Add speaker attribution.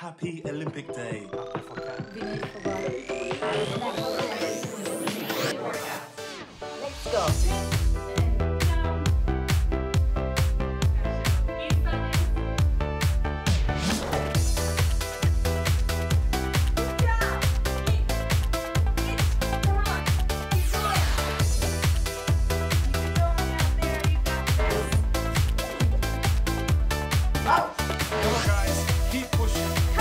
Speaker 1: Happy Olympic Day.
Speaker 2: Let's go.
Speaker 3: Come on, guys, keep pushing.